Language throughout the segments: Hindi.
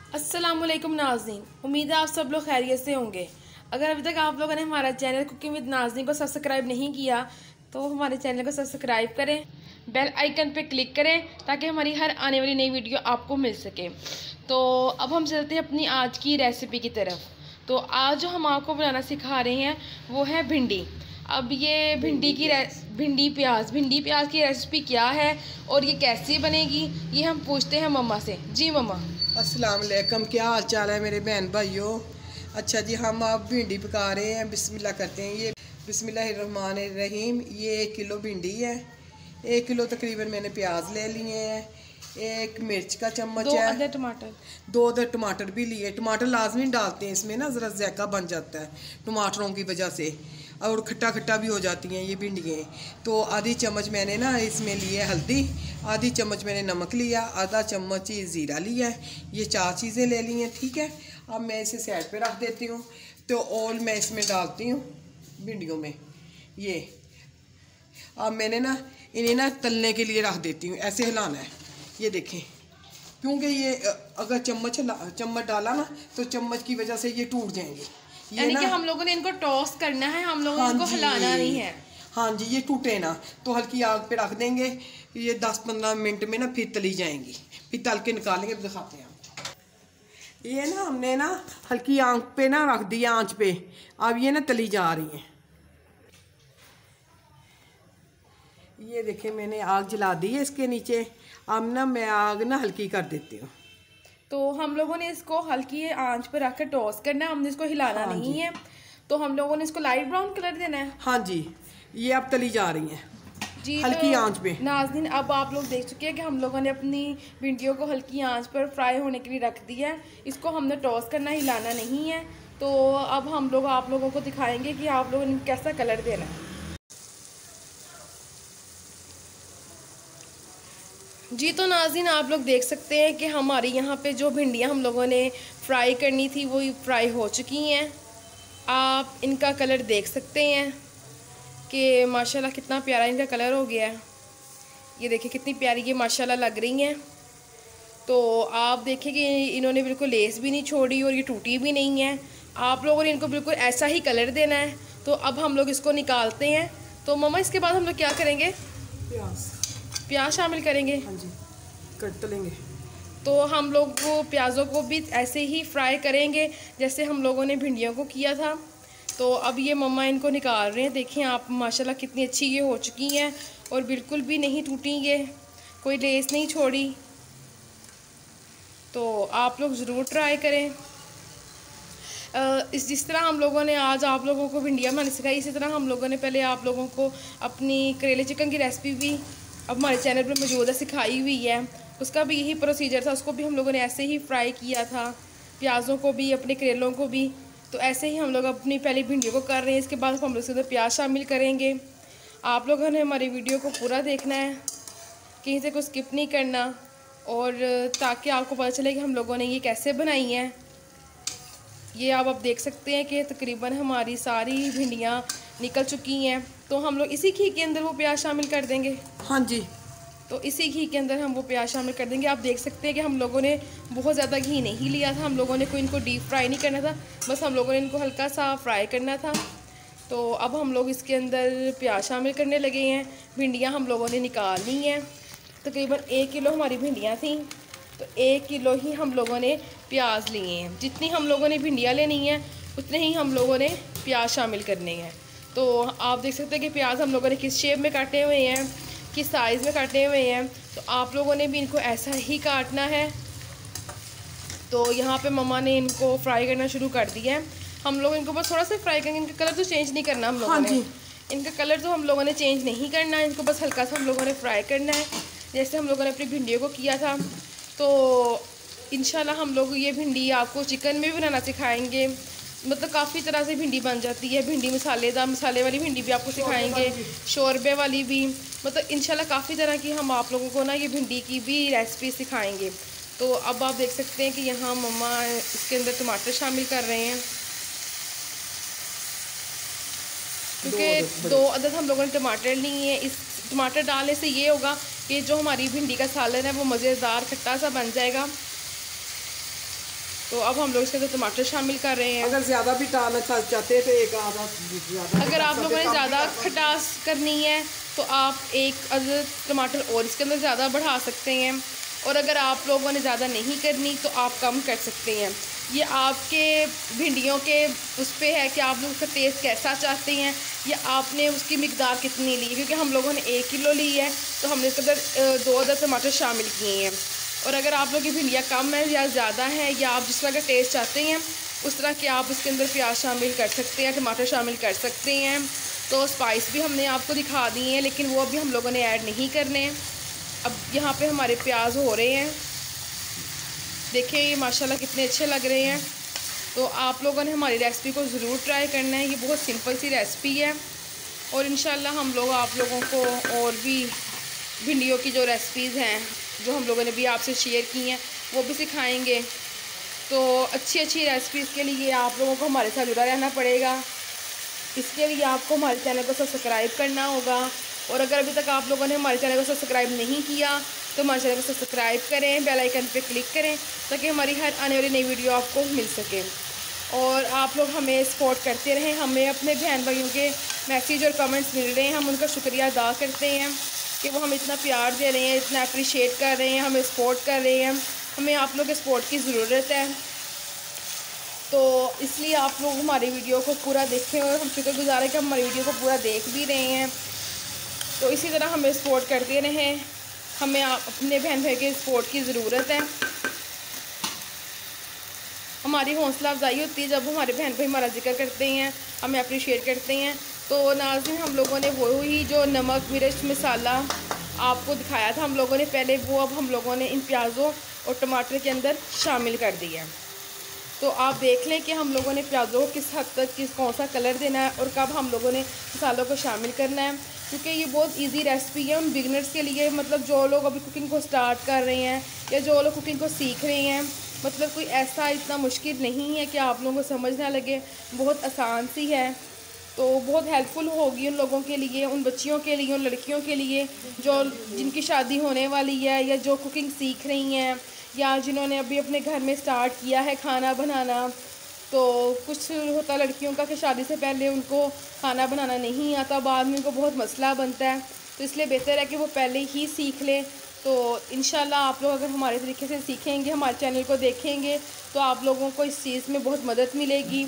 अस्सलामुअलैकुम नाज़रीन, उम्मीद है आप सब लोग खैरियत से होंगे। अगर अभी तक आप लोगों ने हमारा चैनल कुकिंग विद नाज़रीन को सब्सक्राइब नहीं किया तो हमारे चैनल को सब्सक्राइब करें, बेल आइकन पे क्लिक करें ताकि हमारी हर आने वाली नई वीडियो आपको मिल सके। तो अब हम चलते हैं अपनी आज की रेसिपी की तरफ। तो आज जो हम आपको बनाना सिखा रहे हैं वो है भिंडी। अब ये भिंडी प्याज की रेसिपी क्या है और ये कैसे बनेगी, ये हम पूछते हैं मम्मा से। जी मम्मा। अस्सलाम वालेकुम, क्या हाल चाल है मेरे बहन भाइयों। अच्छा जी, हम अब भिंडी पका रहे हैं। बिस्मिल्लाह करते हैं। ये बिस्मिल्लाहिर्रहमानिर्रहीम। ये 1 किलो भिंडी है। 1 किलो तकरीबन मैंने प्याज ले लिए हैं। 1 मिर्च का चम्मच है। 2 अदद टमाटर। 2 अदद टमाटर भी लिए। टमाटर लाजमी डालते हैं इसमें ना, ज़रा ज़ायका बन जाता है टमाटरों की वजह से, और खट्टा खट्टा भी हो जाती हैं ये भिंडियाँ। तो आधी चम्मच मैंने ना इसमें लिए हल्दी, आधी चम्मच मैंने नमक लिया, आधा चम्मच ही ज़ीरा लिया है। ये 4 चीज़ें ले ली हैं। ठीक है, अब मैं इसे साइड पे रख देती हूँ। तो ऑयल मैं इसमें डालती हूँ भिंडियों में। ये अब मैंने ना इन्हें ना तलने के लिए रख देती हूँ। ऐसे हिलाना है, ये देखें, क्योंकि ये अगर चम्मच डाला ना तो चम्मच की वजह से ये टूट जाएंगे। यानी कि हम लोगों ने इनको टॉस करना है, हम लोगों ने इनको हिलाना नहीं है। हाँ जी, ये टूटे ना तो हल्की आग पे रख देंगे। ये 10-15 मिनट में ना फिर तली जाएंगी, फिर तल के निकालेंगे, दिखाते हैं। ये ना हमने ना हल्की आग पे ना रख दिया, आंच पे। अब ये ना तली जा रही है। ये देखें, मैंने आग जला दी है इसके नीचे। अब ना मैं आग ना हल्की कर देती हूँ। तो हम लोगों ने इसको हल्की आंच पर रख कर टॉस करना है, हमने इसको हिलाना नहीं है। तो हम लोगों ने इसको लाइट ब्राउन कलर देना है। हाँ जी, ये अब तली जा रही है जी, हल्की आंच पे। नाज़रीन, अब आप लोग देख चुके हैं कि हम लोगों ने अपनी भिंडियों को हल्की आंच पर फ्राई होने के लिए रख दिया है। इसको हमने टॉस करना, हिलाना नहीं है। तो अब हम लोग आप लोगों को दिखाएंगे कि आप लोगों ने कैसा कलर देना है। जी, तो नाज़रीन, आप लोग देख सकते हैं कि हमारी यहाँ पे जो भिंडियाँ हम लोगों ने फ्राई करनी थी वो फ्राई हो चुकी हैं। आप इनका कलर देख सकते हैं कि माशाल्लाह कितना प्यारा इनका कलर हो गया है। ये देखिए कितनी प्यारी ये माशाल्लाह लग रही हैं। तो आप देखें कि इन्होंने बिल्कुल लेस भी नहीं छोड़ी और ये टूटी भी नहीं है। आप लोगों ने इनको बिल्कुल ऐसा ही कलर देना है। तो अब हम लोग इसको निकालते हैं। तो मम्मा, इसके बाद हम लोग क्या करेंगे? प्याज शामिल करेंगे। हाँ जी, कट लेंगे। तो हम लोग वो प्याज़ों को भी ऐसे ही फ्राई करेंगे जैसे हम लोगों ने भिंडियों को किया था। तो अब ये मम्मा इनको निकाल रहे हैं। देखिए आप माशाल्लाह कितनी अच्छी ये हो चुकी हैं और बिल्कुल भी नहीं टूटी, ये कोई लेस नहीं छोड़ी। तो आप लोग ज़रूर ट्राई करें। जिस तरह हम लोगों ने आज आप लोगों को भिंडियाँ बनानी सिखाई, इसी तरह हम लोगों ने पहले आप लोगों को अपनी करेले चिकन की रेसिपी भी अब हमारे चैनल पर मौजूद है, सिखाई हुई है। उसका भी यही प्रोसीजर था, उसको भी हम लोगों ने ऐसे ही फ्राई किया था, प्याज़ों को भी, अपने करेलों को भी। तो ऐसे ही हम लोग अपनी पहली भिंडियों को कर रहे हैं। इसके बाद हम लोग इसके अंदर प्याज शामिल करेंगे। आप लोगों ने हमारी वीडियो को पूरा देखना है, कहीं से कुछ स्किप नहीं करना, और ताकि आपको पता चले कि हम लोगों ने ये कैसे बनाई है। ये आप देख सकते हैं कि तकरीबन हमारी सारी भिंडियाँ निकल चुकी हैं। तो हम लोग इसी घी के अंदर वो प्याज शामिल कर देंगे। हाँ जी, तो इसी घी के अंदर हम वो प्याज शामिल कर देंगे। आप देख सकते हैं कि हम लोगों ने बहुत ज़्यादा घी नहीं लिया था, हम लोगों ने कोई इनको डीप फ्राई नहीं करना था, बस हम लोगों ने इनको हल्का सा फ्राई करना था। तो अब हम लोग इसके अंदर प्याज शामिल करने लगे हैं। भिंडियाँ हम लोगों ने निकालनी हैं। तकरीबन 1 किलो हमारी भिंडियाँ थी, तो 1 किलो ही हम लोगों ने प्याज लिए हैं। जितनी हम लोगों ने भिंडियाँ लेनी हैं उतने ही हम लोगों ने प्याज शामिल करने हैं। तो आप देख सकते हैं कि प्याज हम लोगों ने किस शेप में काटे हुए हैं, किस साइज़ में काटे हुए हैं। तो आप लोगों ने भी इनको ऐसा ही काटना है। तो यहाँ पे मम्मा ने इनको फ्राई करना शुरू कर दिया है। हम लोग इनको बस थोड़ा सा फ्राई करेंगे, इनका कलर तो चेंज नहीं करना हम लोगों ने। इनका कलर तो हम लोगों ने चेंज नहीं करना है, इनको बस हल्का सा हम लोगों ने फ्राई करना है जैसे हम लोगों ने अपनी भिंडियों को किया था। तो इंशाल्लाह हम लोग ये भिंडी आपको चिकन में भी बनाना सिखाएंगे। मतलब काफ़ी तरह से भिंडी बन जाती है। भिंडी मसालेदार, मसाले वाली भिंडी भी आपको सिखाएंगे, शोरबे वाली भी, मतलब इंशाल्लाह काफ़ी तरह की हम आप लोगों को ना ये भिंडी की भी रेसिपी सिखाएंगे। तो अब आप देख सकते हैं कि यहाँ मम्मा इसके अंदर टमाटर शामिल कर रहे हैं, क्योंकि 2 अदद हम लोगों ने टमाटर लिए हैं। इस टमाटर डालने से ये होगा कि जो हमारी भिंडी का सालन है वो मज़ेदार खट्टा सा बन जाएगा। तो अब हम लोग इसके अंदर टमाटर शामिल कर रहे हैं। अगर ज़्यादा भी डालना चाहते हैं तो एक आधा ज़्यादा, अगर आप लोगों ने ज़्यादा खटास करनी है तो आप एक अदद टमाटर और इसके अंदर ज़्यादा बढ़ा सकते हैं, और अगर आप लोगों ने ज़्यादा नहीं करनी तो आप कम कर सकते हैं। ये आपके भिंडियों के उस पर है कि आप लोग उसका टेस्ट कैसा चाहते हैं या आपने उसकी मिकदार कितनी ली, क्योंकि हम लोगों ने 1 किलो ली है तो हमने इसके अंदर 2 अदद टमाटर शामिल किए हैं। और अगर आप लोग की भिंडियाँ कम है या ज़्यादा है या आप जिस तरह का टेस्ट चाहते हैं उस तरह के आप इसके अंदर प्याज शामिल कर सकते हैं, टमाटर शामिल कर सकते हैं। तो स्पाइस भी हमने आपको दिखा दी हैं, लेकिन वो अभी हम लोगों ने ऐड नहीं करने। अब यहाँ पे हमारे प्याज हो रहे हैं, देखिए ये माशाल्लाह कितने अच्छे लग रहे हैं। तो आप लोगों ने हमारी रेसिपी को ज़रूर ट्राई करना है, ये बहुत सिंपल सी रेसिपी है और इंशाल्लाह हम लोग आप लोगों को और भी भिंडियों की जो रेसिपीज़ हैं जो हम लोगों ने भी आपसे शेयर की हैं वो भी सिखाएंगे। तो अच्छी अच्छी रेसिपीज़ के लिए आप लोगों को हमारे साथ जुड़ा रहना पड़ेगा। इसके लिए आपको हमारे चैनल को सब्सक्राइब करना होगा, और अगर अभी तक आप लोगों ने हमारे चैनल को सब्सक्राइब नहीं किया तो हमारे चैनल को सब्सक्राइब करें, बेल आइकन पे क्लिक करें ताकि हमारी हर आने वाली नई वीडियो आपको मिल सके। और आप लोग हमें सपोर्ट करते रहें। हमें अपने बहन भाइयों के मैसेज और कमेंट्स मिल रहे हैं, हम उनका शुक्रिया अदा करते हैं कि वो हमें इतना प्यार दे रहे हैं, इतना अप्रिशिएट कर रहे हैं, हमें सपोर्ट कर रहे हैं। हमें आप लोग के सपोर्ट की ज़रूरत है, तो इसलिए आप लोग हमारी वीडियो को पूरा देखें और हम शुक्रगुजार हैं कि हम हमारी वीडियो को पूरा देख भी रहे हैं। तो इसी तरह हमें सपोर्ट करते रहें, हमें अपने बहन भाई के सपोर्ट की ज़रूरत है। हमारी हौसला अफजाई होती है जब हमारे बहन भाई हमारा जिक्र करते हैं, हमें अप्रिशिएट करते हैं। तो नाज़रीन, हम लोगों ने वो ही जो नमक मिर्च मसाला आपको दिखाया था हम लोगों ने पहले, वो अब हम लोगों ने इन प्याज़ों और टमाटर के अंदर शामिल कर दिया। तो आप देख लें कि हम लोगों ने प्याज़ों को किस हद तक कौन सा कलर देना है और कब हम लोगों ने मसालों को शामिल करना है, क्योंकि ये बहुत इजी रेसिपी है उन बिगनर्स के लिए। मतलब जो लोग अभी कुकिंग को स्टार्ट कर रहे हैं या जो लोग कुकिंग को सीख रहे हैं, मतलब कोई ऐसा इतना मुश्किल नहीं है कि आप लोगों को समझ ना लगे, बहुत आसान सी है। तो बहुत हेल्पफुल होगी उन लोगों के लिए, उन बच्चियों के लिए, उन लड़कियों के लिए जो जिनकी शादी होने वाली है या जो कुकिंग सीख रही हैं या जिन्होंने अभी अपने घर में स्टार्ट किया है खाना बनाना। तो कुछ होता लड़कियों का कि शादी से पहले उनको खाना बनाना नहीं आता, बाद में उनको बहुत मसला बनता है, तो इसलिए बेहतर है कि वो पहले ही सीख लें। तो इंशाल्लाह आप लोग अगर हमारे तरीके से सीखेंगे, हमारे चैनल को देखेंगे, तो आप लोगों को इस चीज़ में बहुत मदद मिलेगी।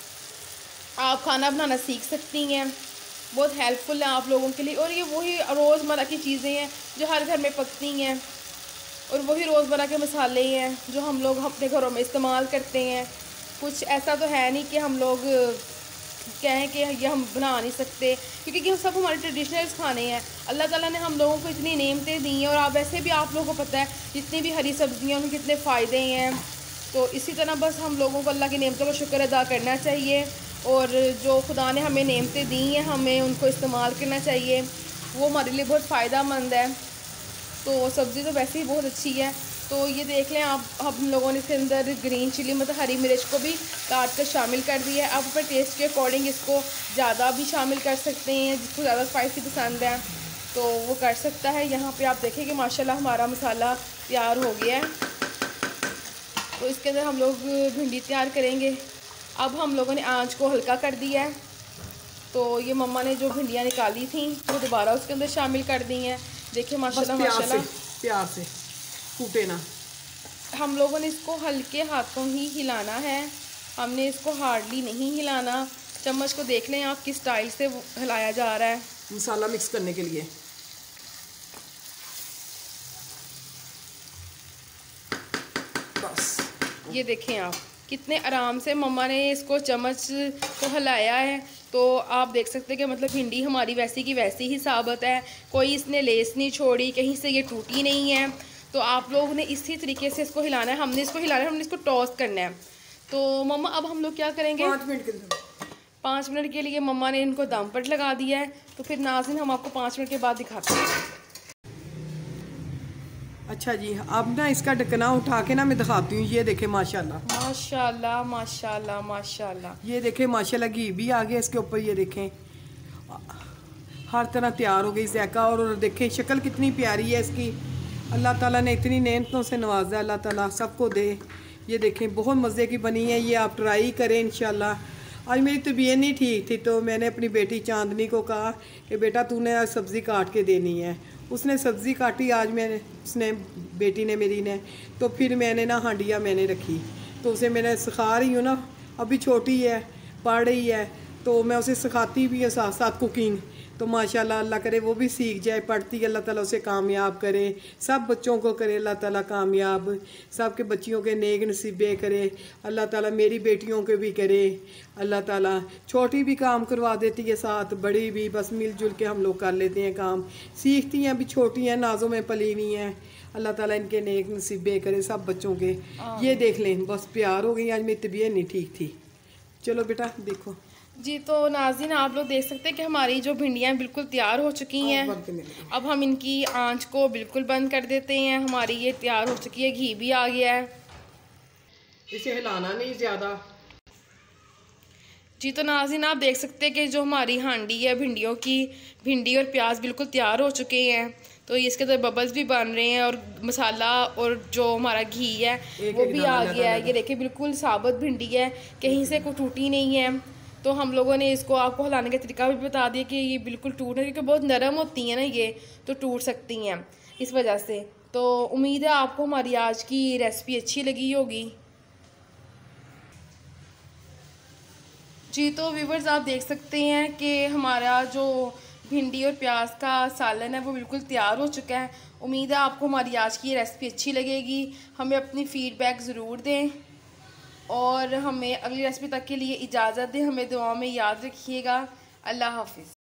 आप खाना बनाना सीख सकती हैं, बहुत हेल्पफुल है आप लोगों के लिए। और ये वही रोज़मर्रा की चीज़ें हैं जो हर घर में पकती हैं, और वही रोज़मर्रा के मसाले हैं जो हम लोग अपने घरों में इस्तेमाल करते हैं। कुछ ऐसा तो है नहीं कि हम लोग कहें कि ये हम बना नहीं सकते, क्योंकि ये सब हमारे ट्रेडिशनल खाने हैं। अल्लाह ताला ने हम लोगों को इतनी नेमतें दी हैं, और आप वैसे भी आप लोगों को पता है जितनी भी हरी सब्जियाँ उनके कितने फ़ायदे हैं। तो इसी तरह बस हम लोगों को अल्लाह की नेमतों का शुक्र अदा करना चाहिए, और जो खुदा ने हमें नेमतें दी हैं हमें उनको इस्तेमाल करना चाहिए, वो हमारे लिए बहुत फ़ायदेमंद है। तो सब्ज़ी तो वैसे ही बहुत अच्छी है। तो ये देख लें आप, हम लोगों ने इसके अंदर ग्रीन चिली मतलब हरी मिर्च को भी काट कर शामिल कर दिया है। आप अपने टेस्ट के अकॉर्डिंग इसको ज़्यादा भी शामिल कर सकते हैं, जिसको ज़्यादा स्पाइसी पसंद है तो वो कर सकता है। यहाँ पे आप देखें कि माशाल्लाह हमारा मसाला तैयार हो गया है। तो इसके अंदर हम लोग भिंडी तैयार करेंगे। अब हम लोगों ने आँच को हल्का कर दिया है। तो ये मम्मा ने जो भिंडियाँ निकाली थी वो दोबारा उसके अंदर शामिल कर दी हैं। देखिए माशाल्लाह माशाल्लाह, प्यार से टूटे ना। हम लोगों ने इसको हल्के हाथों ही हिलाना है, हमने इसको हार्डली नहीं हिलाना। चम्मच को देख लें आप किस स्टाइल से हिलाया जा रहा है मसाला मिक्स करने के लिए। बस ये देखें आप कितने आराम से मम्मा ने इसको चम्मच को हिलाया है। तो आप देख सकते हैं कि मतलब भिंडी हमारी वैसी की वैसी ही साबित है, कोई इसने लेस नहीं छोड़ी, कहीं से ये टूटी नहीं है। तो आप लोगों ने इसी तरीके से इसको हिलाना है, हमने इसको हिलाना है, हमने इसको टॉस करना है। तो मम्मा अब हम लोग क्या करेंगे, 5 मिनट के लिए 5 मिनट के लिए मम्मा ने इनको दम पर लगा दिया है। तो फिर नाज़रीन हम आपको 5 मिनट के बाद दिखाते हैं। अच्छा जी, अब ना इसका ढक्कना उठा के ना मैं दिखाती हूँ। ये देखे माशाल्लाह माशाल्लाह माशाल्लाह माशाल्लाह, ये देखे माशाल्लाह घी भी आ गया इसके ऊपर। ये देखें हर तरह तैयार हो गई ज़ायका, और देखें शक्ल कितनी प्यारी है इसकी। अल्लाह ताला ने इतनी नेमतों से नवाजा, अल्लाह ताला सबको दे। ये देखें बहुत मज़े की बनी है, ये आप ट्राई करें इंशाल्लाह। आज मेरी तबीयत नहीं ठीक थी तो मैंने अपनी बेटी चांदनी को कहा कि बेटा तूने आज सब्ज़ी काट के देनी है। उसने सब्ज़ी काटी आज उसने बेटी ने मेरी ने, तो फिर मैंने ना हांडिया मैंने रखी, तो उसे मैंने सिखा रही हूँ ना, अभी छोटी है, पढ़ रही है, तो मैं उसे सिखाती भी है साथ साथ कुकिंग। तो माशाल्लाह अल्लाह करे वो भी सीख जाए, पढ़ती अल्लाह ताला उसे कामयाब करे, सब बच्चों को करे अल्लाह ताला कामयाब, सब के बच्चियों के नेक नसीबे करे अल्लाह ताला, मेरी बेटियों के भी करे अल्लाह ताला। छोटी भी काम करवा देती है साथ, बड़ी भी, बस मिलजुल के हम लोग कर लेते हैं काम, सीखती हैं। अभी छोटी हैं, नाजों में पली हुई हैं, अल्लाह ताला इनके नेक नसीबे करे सब बच्चों के। ये देख लें, बस प्यार हो गई। आज मेरी तबीयत नहीं ठीक थी। चलो बेटा देखो जी। तो नाज़रीन आप लोग देख सकते हैं कि हमारी जो भिंडियाँ बिल्कुल तैयार हो चुकी हैं। अब हम इनकी आंच को बिल्कुल बंद कर देते हैं। हमारी ये तैयार हो चुकी है, घी भी आ गया है, इसे हिलाना नहीं ज़्यादा। जी। तो नाज़रीन आप देख सकते हैं कि जो हमारी हांडी है भिंडियों की, भिंडी और प्याज बिल्कुल तैयार हो चुके हैं। तो इसके अंदर बबल्स भी बन रहे हैं और मसाला और जो हमारा घी है वो भी आ गया है। ये देखिए बिल्कुल साबुत भिंडी है, कहीं से कोई टूटी नहीं है। तो हम लोगों ने इसको आपको हिलाने का तरीका भी बता दिया कि ये बिल्कुल टूट है, क्योंकि बहुत नरम होती हैं ना ये, तो टूट सकती हैं इस वजह से। तो उम्मीद है आपको हमारी आज की रेसिपी अच्छी लगी होगी। जी। तो व्यूवर्स आप देख सकते हैं कि हमारा जो भिंडी और प्याज का सालन है वो बिल्कुल तैयार हो चुका है। उम्मीद है आपको हमारी आज की रेसिपी अच्छी लगेगी। हमें अपनी फ़ीडबैक ज़रूर दें और हमें अगली रेसिपी तक के लिए इजाज़त दें। हमें दुआ में याद रखिएगा। अल्लाह हाफिज़।